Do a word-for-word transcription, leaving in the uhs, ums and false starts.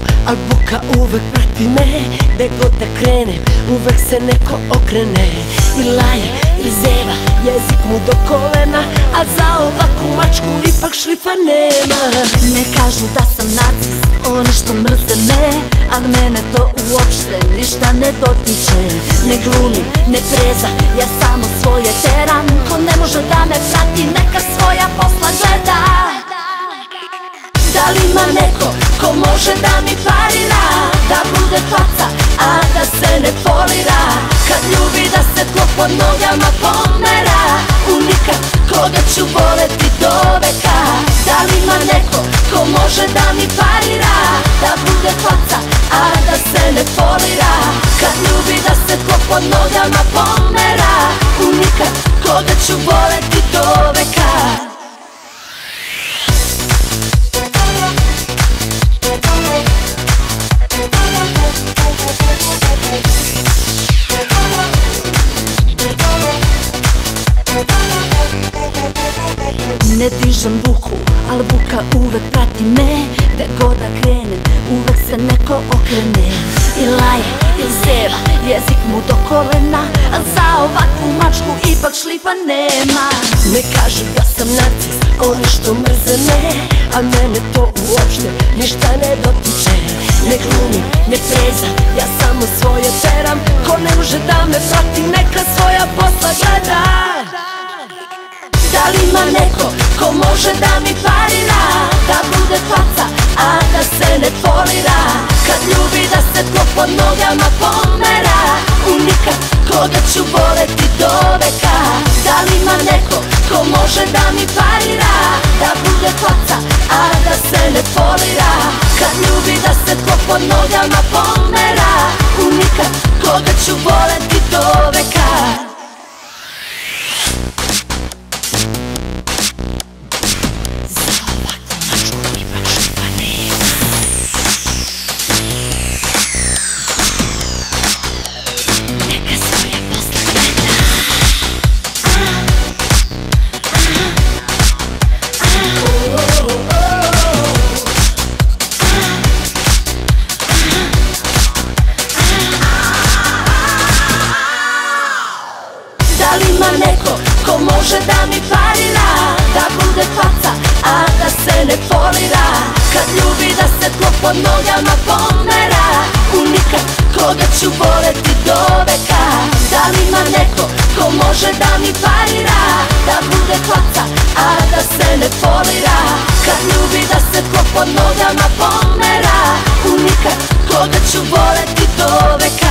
al buka uvek prati me. Gde god da krenem, uvek se neko okrene. I laje, i zeva, jezik mu do kolena, a za ovakvu mačku ipak šlifa nema. Ne kažu da sam narcis, oni što mrze me, a mene to uopšte ništa ne dotiče. Ne glumim, ne preza, ja samo svoje teram. Ko ne može da me prati, neka svoja posla gleda. Da li ima neko ko može da mi parira, da bude faca, a da se ne folira, kad ljubi da se tlo pod nogama pomera? Unikat, koga ću voleti do veka. Da li ima neko ko može da mi parira, da bude faca, a da se ne folira, kad ljubi da se tlo pod nogama pomera? Unikat, koga ću voleti do veka. Ne dižem buku, al buka uvek prati me. Gde god da krenem, uvek se neko okrene. I laje, i zeva, jezik mu do kolena, a za ovakvu mačku ipak šlifa nema. Ne kažu da sam narcis, oni što mrze me, a mene to uopšte ništa ne dotiče. Ne glumim, ne preza, ja samo svoje teram. Ko ne može da me prati, neka svoja posla gleda. Da li ima neko ko može da mi parira, da bude faca, a da se ne folira, kad ljubi da se tlo pod nogama pomera? Unikat, koga ću voleti do veka. Da li ima neko ko može da mi parira, da bude faca, a da se ne folira, kad ljubi da se tlo pod nogama pomera? Unikat, koga ću voleti do veka. Da li ima neko ko može da mi parira, da bude faca, a da se ne folira, kad ljubi da se tlo pod nogama pomera? Unikat, koga ću voleti do veka. Da li ima neko ko može da mi parira, da bude faca, a da se ne folira, kad ljubi da se tlo pod nogama pomera? Unikat, koga ću voleti do veka.